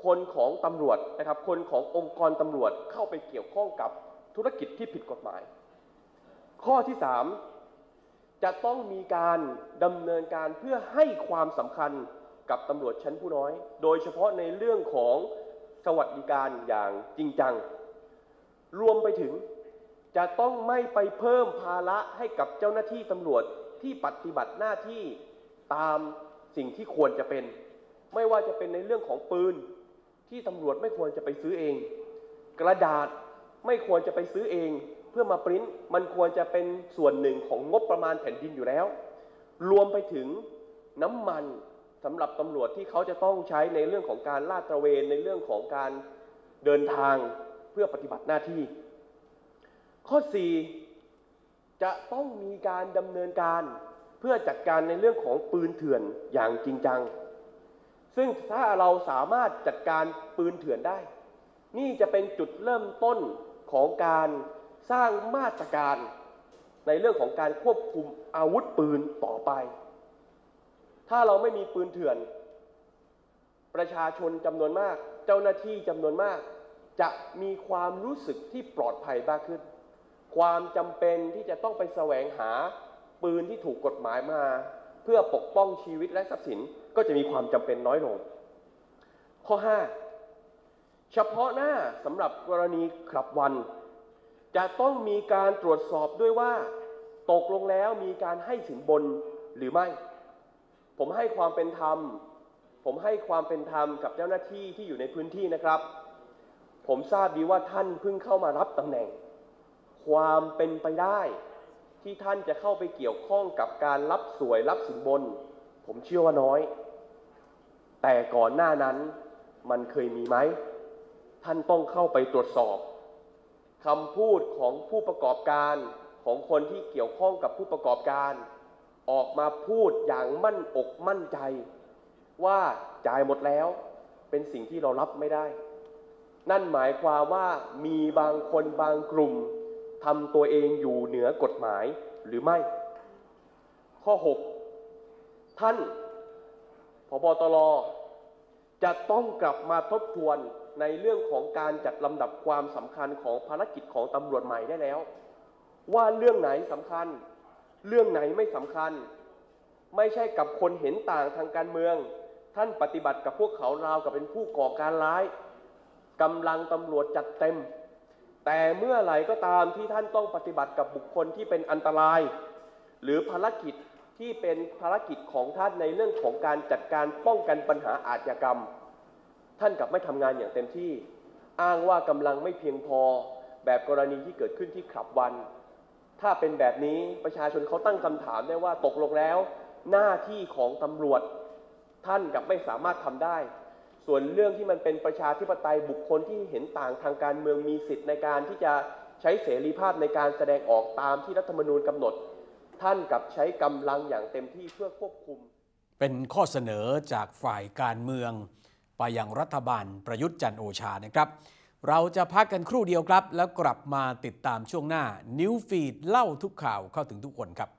คนของตำรวจนะครับคนขององค์กรตำรวจเข้าไปเกี่ยวข้องกับธุรกิจที่ผิดกฎหมายข้อที่สามจะต้องมีการดำเนินการเพื่อให้ความสำคัญกับตำรวจชั้นผู้น้อยโดยเฉพาะในเรื่องของสวัสดิการอย่างจริงจังรวมไปถึงจะต้องไม่ไปเพิ่มภาระให้กับเจ้าหน้าที่ตำรวจที่ปฏิบัติหน้าที่ตามสิ่งที่ควรจะเป็นไม่ว่าจะเป็นในเรื่องของปืนที่ตำรวจไม่ควรจะไปซื้อเองกระดาษไม่ควรจะไปซื้อเองเพื่อมาปริ้นมันควรจะเป็นส่วนหนึ่งของงบประมาณแผ่นดินอยู่แล้วรวมไปถึงน้ำมันสำหรับตำรวจที่เขาจะต้องใช้ในเรื่องของการลาดตระเวนในเรื่องของการเดินทางเพื่อปฏิบัติหน้าที่ข้อสี่จะต้องมีการดำเนินการเพื่อจัดการในเรื่องของปืนเถื่อนอย่างจริงจังซึ่งถ้าเราสามารถจัดการปืนเถื่อนได้นี่จะเป็นจุดเริ่มต้นของการสร้างมาตรการในเรื่องของการควบคุมอาวุธปืนต่อไปถ้าเราไม่มีปืนเถื่อนประชาชนจำนวนมากเจ้าหน้าที่จำนวนมากจะมีความรู้สึกที่ปลอดภัยมากขึ้นความจำเป็นที่จะต้องไปแสวงหาปืนที่ถูกกฎหมายมาเพื่อปกป้องชีวิตและทรัพย์สินก็จะมีความจำเป็นน้อยลงข้อห้าเฉพาะหน้าสำหรับกรณีขับวันจะต้องมีการตรวจสอบด้วยว่าตกลงแล้วมีการให้สินบนหรือไม่ผมให้ความเป็นธรรมผมให้ความเป็นธรรมกับเจ้าหน้าที่ที่อยู่ในพื้นที่นะครับผมทราบดีว่าท่านเพิ่งเข้ามารับตำแหน่งความเป็นไปได้ที่ท่านจะเข้าไปเกี่ยวข้องกับการรับสวยรับสินบนผมเชื่อว่าน้อยแต่ก่อนหน้านั้นมันเคยมีไหมท่านต้องเข้าไปตรวจสอบคำพูดของผู้ประกอบการของคนที่เกี่ยวข้องกับผู้ประกอบการออกมาพูดอย่างมั่นอกมั่นใจว่าจ่ายหมดแล้วเป็นสิ่งที่เรารับไม่ได้นั่นหมายความว่ามีบางคนบางกลุ่มทำตัวเองอยู่เหนือกฎหมายหรือไม่ข้อหกท่านผบ.ตร.จะต้องกลับมาทบทวนในเรื่องของการจัดลำดับความสำคัญของภารกิจของตำรวจใหม่ได้แล้วว่าเรื่องไหนสำคัญเรื่องไหนไม่สำคัญไม่ใช่กับคนเห็นต่างทางการเมืองท่านปฏิบัติกับพวกเขาราวกับเป็นผู้ก่อการร้ายกำลังตำรวจจัดเต็มแต่เมื่อไหร่ก็ตามที่ท่านต้องปฏิบัติกับบุคคลที่เป็นอันตรายหรือภารกิจที่เป็นภารกิจของท่านในเรื่องของการจัดการป้องกันปัญหาอาชญากรรมท่านกลับไม่ทำงานอย่างเต็มที่อ้างว่ากำลังไม่เพียงพอแบบกรณีที่เกิดขึ้นที่ขับวันถ้าเป็นแบบนี้ประชาชนเขาตั้งคำถามได้ว่าตกลงแล้วหน้าที่ของตำรวจท่านกลับไม่สามารถทำได้ส่วนเรื่องที่มันเป็นประชาธิปไตยบุคคลที่เห็นต่างทางการเมืองมีสิทธิ์ในการที่จะใช้เสรีภาพในการแสดงออกตามที่รัฐธรรมนูญกำหนดท่านกลับใช้กำลังอย่างเต็มที่เพื่อควบคุมเป็นข้อเสนอจากฝ่ายการเมืองไปยังรัฐบาลประยุทธ์จันทร์โอชานะครับเราจะพักกันครู่เดียวครับแล้วกลับมาติดตามช่วงหน้านิวฟีดเล่าทุกข่าวเข้าถึงทุกคนครับ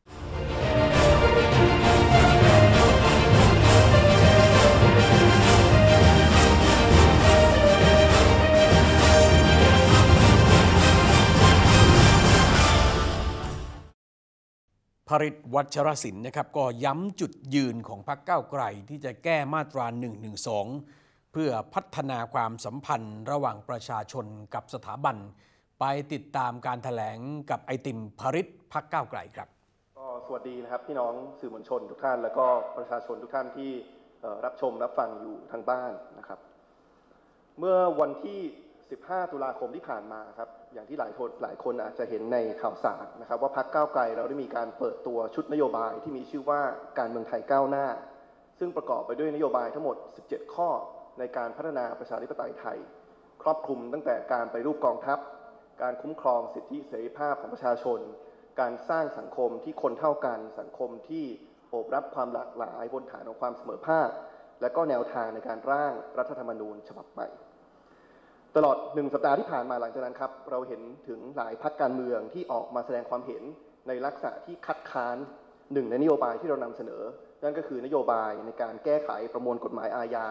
ผริตวัชรศิลป์นะครับก็ย้ำจุดยืนของพรรคก้าวไกลที่จะแก้มาตราหนึ่งหนึ่งสองเพื่อพัฒนาความสัมพันธ์ระหว่างประชาชนกับสถาบันไปติดตามการแถลงกับไอติมผริตพรรคก้าวไกลครับก็สวัสดีนะครับพี่น้องสื่อมวลชนทุกท่านแล้วก็ประชาชนทุกท่านที่รับชมรับฟังอยู่ทางบ้านนะครับเมื่อวันที่สิบห้าตุลาคมที่ผ่านมาครับอย่างที่หลายคนหลายคนอาจจะเห็นในข่าวสารนะครับว่าพรรคก้าวไกลเราได้มีการเปิดตัวชุดนโยบายที่มีชื่อว่าการเมืองไทยก้าวหน้าซึ่งประกอบไปด้วยนโยบายทั้งหมดสิบเจ็ดข้อในการพัฒนาประชาธิปไตยไทยครอบคลุมตั้งแต่การปฏิรูปกองทัพการคุ้มครองสิทธิเสรีภาพของประชาชนการสร้างสังคมที่คนเท่ากันสังคมที่โอบรับความหลากหลายบนฐานของความเสมอภาคและก็แนวทางในการร่างรัฐธรรมนูญฉบับใหม่ตลอดหนึ่งสัปดาห์ที่ผ่านมาหลังจากนั้นครับเราเห็นถึงหลายพรรคการเมืองที่ออกมาแสดงความเห็นในลักษณะที่คัดค้านหนึ่งในนโยบายที่เรานำเสนอนั่นก็คือนโยบายในการแก้ไขประมวลกฎหมายอาญา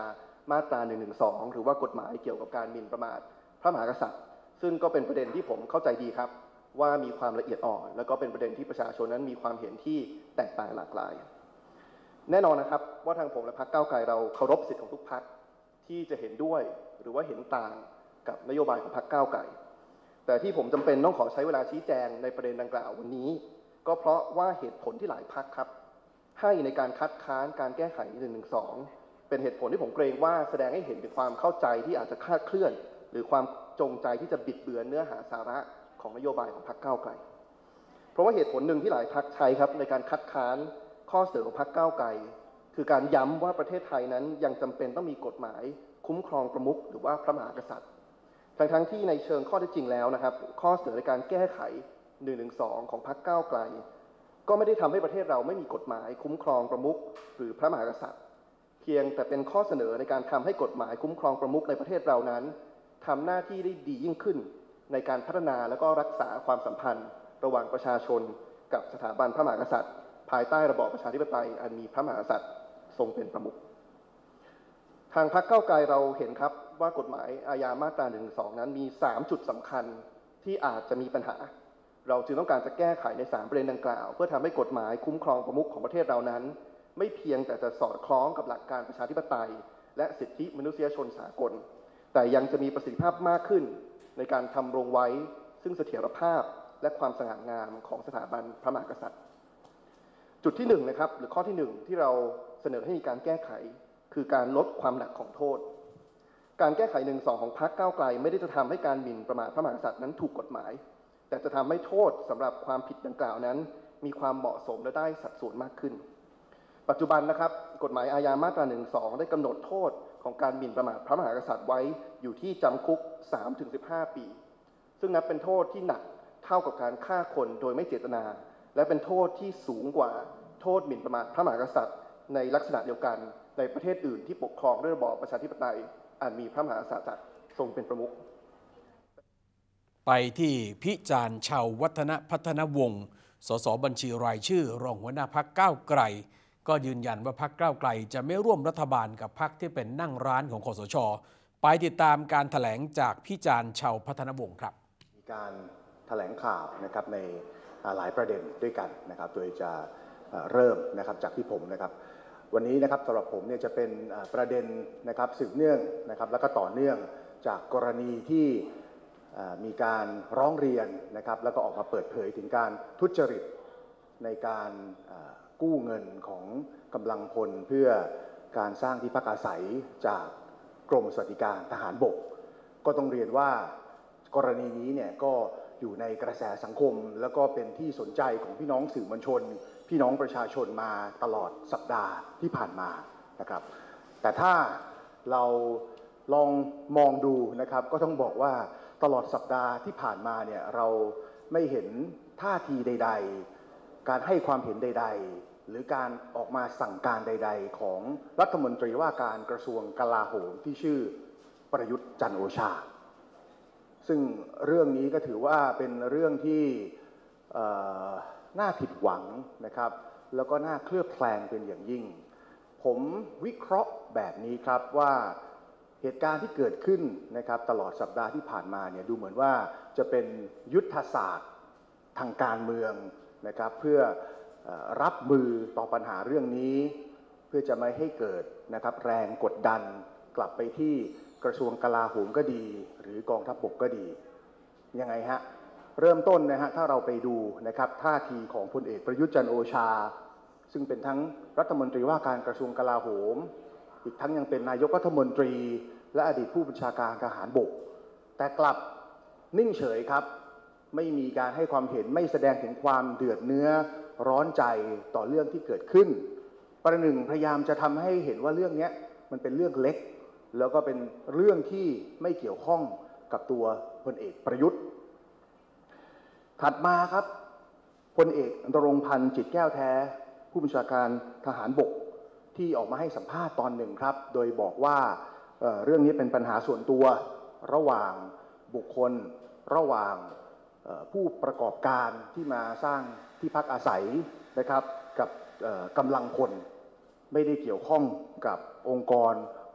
มาตราหนึ่งหนึ่งสองหรือว่ากฎหมายเกี่ยวกับการหมิ่นประมาทพระมหากษัตริย์ซึ่งก็เป็นประเด็นที่ผมเข้าใจดีครับว่ามีความละเอียดอ่อนแล้วก็เป็นประเด็นที่ประชาชนนั้นมีความเห็นที่แตกต่างหลากหลายแน่นอนนะครับว่าทางผมและพรรคก้าวไกลเราเคารพสิทธิของทุกพรรคที่จะเห็นด้วยหรือว่าเห็นต่างกับนโยบายของพรรคก้าวไกลแต่ที่ผมจำเป็นต้องขอใช้เวลาชี้แจงในประเด็นดังกล่าววันนี้ก็เพราะว่าเหตุผลที่หลายพรรคครับให้ในการคัดค้านการแก้ไขหนึ่งหนึ่งสองเป็นเหตุผลที่ผมเกรงว่าแสดงให้เห็นถึงความเข้าใจที่อาจจะคลาดเคลื่อนหรือความจงใจที่จะบิดเบือนเนื้อหาสาระของนโยบายของพรรคก้าวไกลเพราะว่าเหตุผลหนึ่งที่หลายพรรคใช้ครับในการคัดค้านข้อเสนอของพรรคก้าวไกลคือการย้ำว่าประเทศไทยนั้นยังจำเป็นต้องมีกฎหมายคุ้มครองประมุขหรือว่าพระมหากษัตริย์ทั้งๆที่ในเชิงข้อเท็จจริงแล้วนะครับข้อเสนอในการแก้ไขหนึ่งหนึ่งสองของพรรคก้าวไกลก็ไม่ได้ทำให้ประเทศเราไม่มีกฎหมายคุ้มครองประมุขหรือพระมหากษัตริย์เพียงแต่เป็นข้อเสนอในการทำให้กฎหมายคุ้มครองประมุขในประเทศเรานั้นทำหน้าที่ได้ดียิ่งขึ้นในการพัฒนาและก็รักษาความสัมพันธ์ระหว่างประชาชนกับสถาบันพระมหากษัตริย์ภายใต้ระบอบประชาธิปไตยอันมีพระมหากษัตริย์ทรงเป็นประมุขทางพรรคก้าวไกลเราเห็นครับว่ากฎหมายอาญามาตราหนึ่งหนึ่งสองนั้นมีสามจุดสำคัญที่อาจจะมีปัญหาเราจึงต้องการจะแก้ไขในสามประเด็นดังกล่าวเพื่อทำให้กฎหมายคุ้มครองประมุขของประเทศเรานั้นไม่เพียงแต่จะสอดคล้องกับหลักการประชาธิปไตยและสิทธิมนุษยชนสากลแต่ยังจะมีประสิทธิภาพมากขึ้นในการทำรงไว้ซึ่งเสถียรภาพและความสง่างามของสถาบันพระมหากษัตริย์จุดที่หนึ่งนะครับหรือข้อที่หนึ่งที่เราเสนอให้มีการแก้ไขคือการลดความหนักของโทษการแก้ไขหนึ่งสองของพรรคก้าวไกลไม่ได้จะทำให้การหมิ่นประมาทพระมหากษัตริย์นั้นถูกกฎหมายแต่จะทำให้โทษสำหรับความผิดดังกล่าวนั้นมีความเหมาะสมและได้สัดส่วนมากขึ้นปัจจุบันนะครับกฎหมายอาญามาตราหนึ่งสองได้กำหนดโทษของการหมิ่นประมาทพระมหากษัตริย์ไว้อยู่ที่จำคุก สามถึงสิบห้า ปีซึ่งนับเป็นโทษที่หนักเท่ากับการฆ่าคนโดยไม่เจตนาและเป็นโทษที่สูงกว่าโทษหมิ่นประมาทพระมหากษัตริย์ในลักษณะเดียวกันในประเทศอื่นที่ปกครองด้วยระบอบประชาธิปไตยอันมีพระมหากษัตริย์ทรงเป็นประมุขไปที่พิจารณ์ชาววัฒนพัฒนวงศ์สสบัญชีรายชื่อรองหัวหน้าพรรคก้าวไกลก็ยืนยันว่าพรรคก้าวไกลจะไม่ร่วมรัฐบาลกับพรรคที่เป็นนั่งร้านของคสช.ไปติดตามการแถลงจากพิจารณ์ชาวพัฒนวงศ์ครับมีการแถลงข่าวนะครับในหลายประเด็นด้วยกันนะครับโดยจะเริ่มนะครับจากที่ผมนะครับวันนี้นะครับสำหรับผมเนี่ยจะเป็นประเด็นนะครับสืบเนื่องนะครับแล้วก็ต่อเนื่องจากกรณีที่มีการร้องเรียนนะครับแล้วก็ออกมาเปิดเผยถึงการทุจริตในการกู้เงินของกำลังพลเพื่อการสร้างที่พักอาศัยจากกรมสวัสดิการทหารบกก็ต้องเรียนว่ากรณีนี้เนี่ยก็อยู่ในกระแสสังคมแล้วก็เป็นที่สนใจของพี่น้องสื่อมวลชนพี่น้องประชาชนมาตลอดสัปดาห์ที่ผ่านมานะครับแต่ถ้าเราลองมองดูนะครับก็ต้องบอกว่าตลอดสัปดาห์ที่ผ่านมาเนี่ยเราไม่เห็นท่าทีใดๆการให้ความเห็นใดๆหรือการออกมาสั่งการใดๆของรัฐมนตรีว่าการกระทรวงกลาโหมที่ชื่อประยุทธ์จันทร์โอชาซึ่งเรื่องนี้ก็ถือว่าเป็นเรื่องที่น่าผิดหวังนะครับแล้วก็น่าเคลือบแคลงเป็นอย่างยิ่งผมวิเคราะห์แบบนี้ครับว่าเหตุการณ์ที่เกิดขึ้นนะครับตลอดสัปดาห์ที่ผ่านมาเนี่ยดูเหมือนว่าจะเป็นยุทธศาสตร์ทางการเมืองนะครับเพื่อรับมือต่อปัญหาเรื่องนี้เพื่อจะไม่ให้เกิดนะครับแรงกดดันกลับไปที่กระทรวงกลาโหมก็ดีหรือกองทัพบกก็ดียังไงฮะเริ่มต้นนะฮะถ้าเราไปดูนะครับท่าทีของพลเอกประยุทธ์จันทร์โอชาซึ่งเป็นทั้งรัฐมนตรีว่าการกระทรวงกลาโหมอีกทั้งยังเป็นนายกรัฐมนตรีและอดีตผู้บัญชาการทหารบกแต่กลับนิ่งเฉยครับไม่มีการให้ความเห็นไม่แสดงถึงความเดือดเนื้อร้อนใจต่อเรื่องที่เกิดขึ้นประหนึ่งพยายามจะทำให้เห็นว่าเรื่องนี้มันเป็นเรื่องเล็กแล้วก็เป็นเรื่องที่ไม่เกี่ยวข้องกับตัวพลเอกประยุทธ์ถัดมาครับพลเอกณรงค์พันธ์จิตแก้วแท้ผู้บัญชาการทหารบกที่ออกมาให้สัมภาษณ์ตอนหนึ่งครับโดยบอกว่า เอ่อ เรื่องนี้เป็นปัญหาส่วนตัวระหว่างบุคคลระหว่างผู้ประกอบการที่มาสร้างที่พักอาศัยนะครับกับกำลังพลไม่ได้เกี่ยวข้องกับองค์กร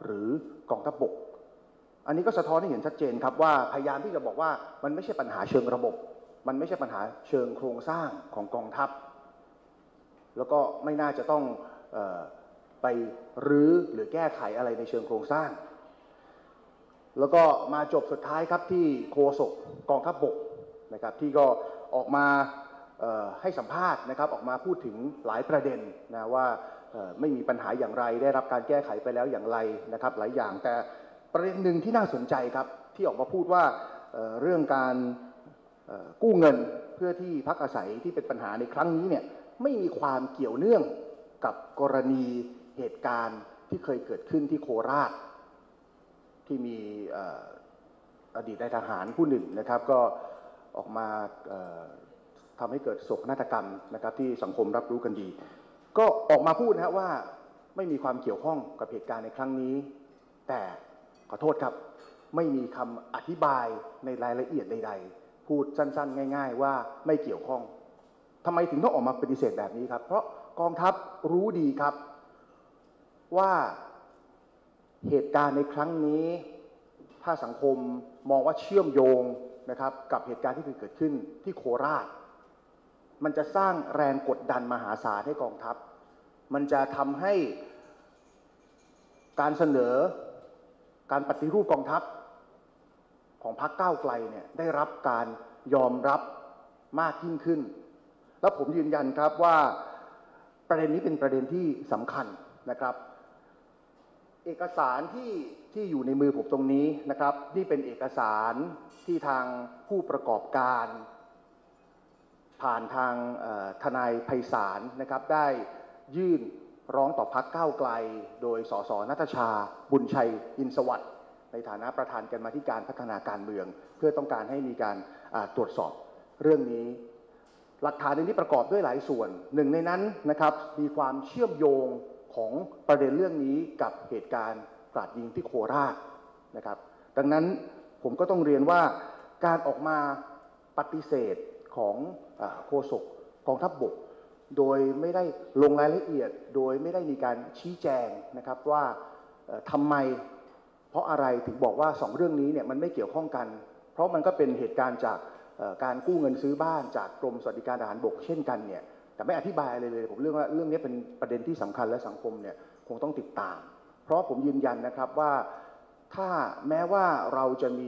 หรือกองทัพบกอันนี้ก็สะท้อนให้เห็นชัดเจนครับว่าพยายามที่จะบอกว่ามันไม่ใช่ปัญหาเชิงระบบมันไม่ใช่ปัญหาเชิงโครงสร้างของกองทัพแล้วก็ไม่น่าจะต้องเอ่อไปรื้อหรือแก้ไขอะไรในเชิงโครงสร้างแล้วก็มาจบสุดท้ายครับที่โฆษกกองทัพบกนะครับที่ก็ออกมาให้สัมภาษณ์นะครับออกมาพูดถึงหลายประเด็นนะว่าไม่มีปัญหาอย่างไรได้รับการแก้ไขไปแล้วอย่างไรนะครับหลายอย่างแต่ประเด็นหนึ่งที่น่าสนใจครับที่ออกมาพูดว่าเรื่องการกู้เงินเพื่อที่พักอาศัยที่เป็นปัญหาในครั้งนี้เนี่ยไม่มีความเกี่ยวเนื่องกับกรณีเหตุการณ์ที่เคยเกิดขึ้นที่โคราชที่มีอดีตนายทหารผู้หนึ่งนะครับก็ออกมาทำให้เกิดโศกนาฏกรรมนะครับที่สังคมรับรู้กันดีก็ออกมาพูดนะว่าไม่มีความเกี่ยวข้องกับเหตุการณ์ในครั้งนี้แต่ขอโทษครับไม่มีคำอธิบายในรายละเอียดใดๆพูดสั้นๆง่ายๆว่าไม่เกี่ยวข้องทำไมถึงต้องออกมาปฏิเสธแบบนี้ครับเพราะกองทัพรู้ดีครับว่าเหตุการณ์ในครั้งนี้ถ้าสังคมมองว่าเชื่อมโยงนะครับกับเหตุการณ์ที่เกิดขึ้นที่โคราชมันจะสร้างแรงกดดันมหาศาลให้กองทัพมันจะทำให้การเสนอการปฏิรูปกองทัพของพรรคก้าวไกลเนี่ยได้รับการยอมรับมากยิ่งขึ้นแล้วผมยืนยันครับว่าประเด็นนี้เป็นประเด็นที่สำคัญนะครับเอกสารที่ที่อยู่ในมือผมตรงนี้นะครับนี่เป็นเอกสารที่ทางผู้ประกอบการผ่านทางทนายไพศาลนะครับได้ยื่นร้องต่อพรรคก้าวไกลโดยสสณัฐชาบุญชัยอินทร์สวัสดิ์ในฐานะประธานกรรมาธิการพัฒนาการเมืองเพื่อต้องการให้มีการตรวจสอบเรื่องนี้หลักฐานในนี้ประกอบด้วยหลายส่วนหนึ่งในนั้นนะครับมีความเชื่อมโยงของประเด็นเรื่องนี้กับเหตุการณ์กราดยิงที่โคราชนะครับดังนั้นผมก็ต้องเรียนว่าการออกมาปฏิเสธของโฆษกกองทัพบกโดยไม่ได้ลงรายละเอียดโดยไม่ได้มีการชี้แจงนะครับว่าทำไมเพราะอะไรถึงบอกว่าสองเรื่องนี้เนี่ยมันไม่เกี่ยวข้องกันเพราะมันก็เป็นเหตุการณ์จากการกู้เงินซื้อบ้านจากกรมสวัสดิการทหารบกเช่นกันเนี่ยแต่ไม่อธิบายอะไรเลยผมเรื่องว่าเรื่องนี้เป็นประเด็นที่สำคัญและสังคมเนี่ยคงต้องติดตามเพราะผมยืนยันนะครับว่าถ้าแม้ว่าเราจะมี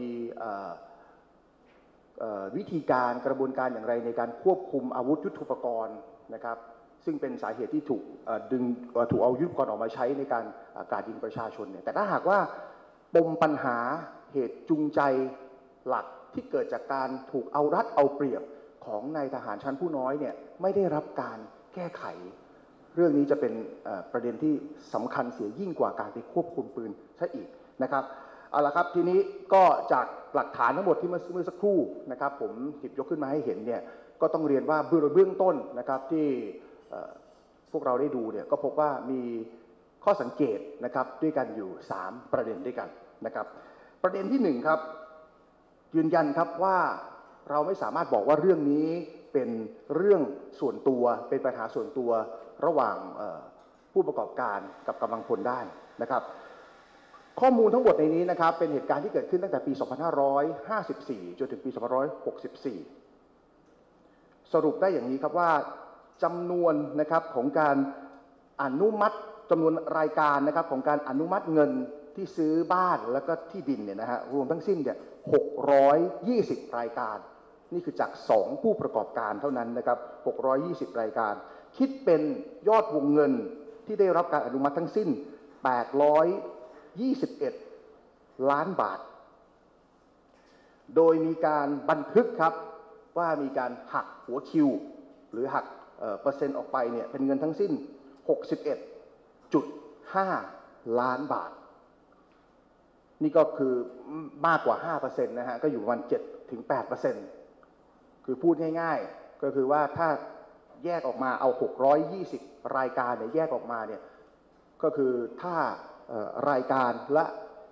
วิธีการกระบวนการอย่างไรในการควบคุมอาวุธยุทโธปกรณ์นะครับซึ่งเป็นสาเหตุที่ถูกดึงถูกเอายุทโธปกรณ์ออกมาใช้ในการกราดยิงประชาชนเนี่ยแต่ถ้าหากว่าปมปัญหาเหตุจูงใจหลักที่เกิดจากการถูกเอารัดเอาเปรียบของนายทหารชั้นผู้น้อยเนี่ยไม่ได้รับการแก้ไขเรื่องนี้จะเป็นประเด็นที่สำคัญเสียยิ่งกว่าการไปควบคุมปืนซะอีกนะครับเอาละครับทีนี้ก็จากหลักฐานทั้งหมดที่เมื่อสักครู่นะครับผมหยิบยกขึ้นมาให้เห็นเนี่ยก็ต้องเรียนว่าเบื้องต้นนะครับที่พวกเราได้ดูเนี่ยก็พบว่ามีข้อสังเกตนะครับด้วยกันอยู่สามประเด็นด้วยกันนะครับประเด็นที่หนึ่งครับยืนยันครับว่าเราไม่สามารถบอกว่าเรื่องนี้เป็นเรื่องส่วนตัวเป็นปัญหาส่วนตัวระหว่างผู้ประกอบการกับกำลังพลได้นะครับข้อมูลทั้งหมดในนี้นะครับเป็นเหตุการณ์ที่เกิดขึ้นตั้งแต่ปี สองพันห้าร้อยห้าสิบสี่ จนถึงปี สองพันห้าร้อยหกสิบสี่ สรุปได้อย่างนี้ครับว่าจำนวนนะครับของการอนุมัติจำนวนรายการนะครับของการอนุมัติเงินที่ซื้อบ้านแล้วก็ที่ดินเนี่ยนะฮะรวมทั้งสิ้นเนี่ยหกร้อยยี่สิบรายการนี่คือจากสองผู้ประกอบการเท่านั้นนะครับหกร้อยยี่สิบรายการคิดเป็นยอดวงเงินที่ได้รับการอนุมัติทั้งสิ้นแปดร้อยยี่สิบเอ็ดล้านบาทโดยมีการบันทึกครับว่ามีการหักหัวคิวหรือหักเปอร์เซ็นต์ออกไปเนี่ยเป็นเงินทั้งสิ้น หกสิบเอ็ดจุดห้า ล้านบาทนี่ก็คือมากกว่า ห้าเปอร์เซ็นต์ นะฮะก็อยู่ประมาณ เจ็ดถึงแปดเปอร์เซ็นต์ คือพูดง่ายๆก็คือว่าถ้าแยกออกมาเอาหกร้อยยี่สิบรายการเนี่ยแยกออกมาเนี่ยก็คือถ้ารายการละ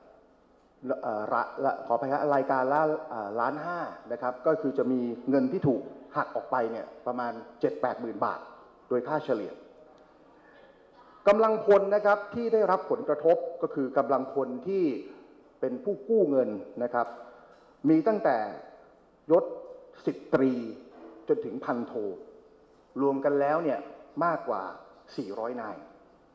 ขออภัยครับรายการละล้านห้านะครับก็คือจะมีเงินที่ถูกหักออกไปเนี่ยประมาณ เจ็ดถึงแปดหมื่นบาทโดยค่าเฉลี่ยกำลังพลนะครับที่ได้รับผลกระทบก็คือกำลังพลที่เป็นผู้กู้เงินนะครับมีตั้งแต่ยศสิบตรีจนถึงพันโทรวมกันแล้วเนี่ยมากกว่าสี่ร้อยนาย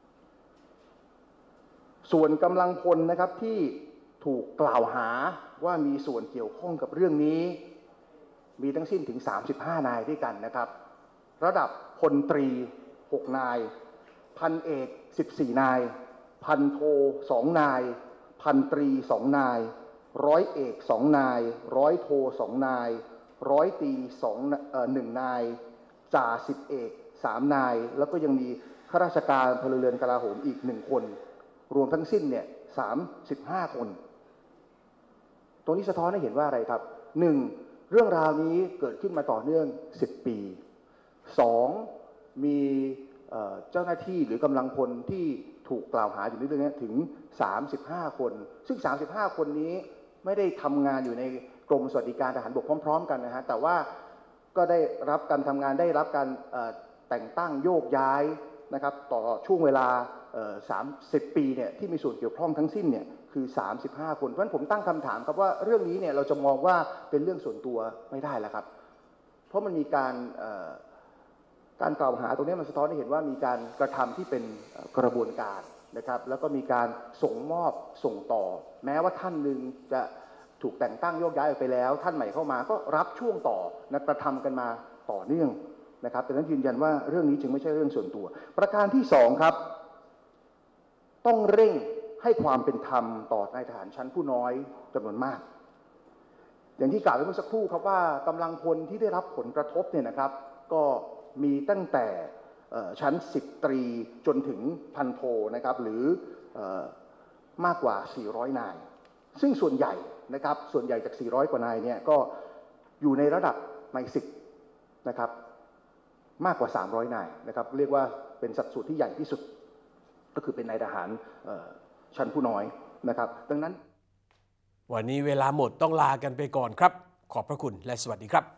ส่วนกำลังพลนะครับที่ถูกกล่าวหาว่ามีส่วนเกี่ยวข้องกับเรื่องนี้มีทั้งสิ้นถึงสามสิบห้านายด้วยกันนะครับระดับพลตรีหกนายพันเอกสิบสี่นายพันโทสองนายพันตรีสองนายร้อยเอกสองนายร้อยโทสองนายร้อยตรีสองเอ่อหนึ่งนายจ่าสิบเอกสามนายแล้วก็ยังมีข้าราชการพลเรือนกลาโหมอีกหนึ่งคนรวมทั้งสิ้นเนี่ยสามสิบห้าคนตรงนี้สะท้อนให้เห็นว่าอะไรครับหนึ่งเรื่องราวนี้เกิดขึ้นมาต่อเนื่องสิบปีสองมีเจ้าหน้าที่หรือกำลังพลที่ถูกกล่าวหาอยู่ในเรื่องนี้ถึงสามสิบห้าคนซึ่งสามสิบห้าคนนี้ไม่ได้ทำงานอยู่ในกรมสวัสดิการทหารบกพร้อมๆกันนะฮะแต่ว่าก็ได้รับการทำงานได้รับการแต่งตั้งโยกย้ายนะครับต่อช่วงเวลาสามสิบปีเนี่ยที่มีส่วนเกี่ยวข้องทั้งสิ้นเนี่ยคือสามสิบห้าคนเพราะฉะนั้นผมตั้งคำถามครับว่าเรื่องนี้เนี่ยเราจะมองว่าเป็นเรื่องส่วนตัวไม่ได้แล้วครับเพราะมันมีการการกล่าวหาตรงนี้มันสะท้อนให้เห็นว่ามีการกระทำที่เป็นกระบวนการนะครับแล้วก็มีการส่งมอบส่งต่อแม้ว่าท่านหนึ่งจะถูกแต่งตั้งโยกย้ายออกไปแล้วท่านใหม่เข้ามาก็รับช่วงต่อนะกระทำกันมาต่อเนื่องนะครับดังนั้นยืนยันว่าเรื่องนี้จึงไม่ใช่เรื่องส่วนตัวประการที่สองครับต้องเร่งให้ความเป็นธรรมต่อนายทหารชั้นผู้น้อยจำนวนมากอย่างที่กล่าวไปเมื่อสักครู่ครับว่ากำลังพลที่ได้รับผลกระทบเนี่ยนะครับก็มีตั้งแต่ชั้นสิบตรีจนถึงพันโทนะครับหรือมากกว่าสี่ร้อยนายซึ่งส่วนใหญ่นะครับส่วนใหญ่จากสี่ร้อยกว่านายเนี่ยก็อยู่ในระดับนายสิบนะครับมากกว่าสามร้อยนายนะครับเรียกว่าเป็นสัดส่วนที่ใหญ่ที่สุดก็คือเป็นนายทหารชั้นผู้น้อยนะครับดังนั้นวันนี้เวลาหมดต้องลากันไปก่อนครับขอบพระคุณและสวัสดีครับ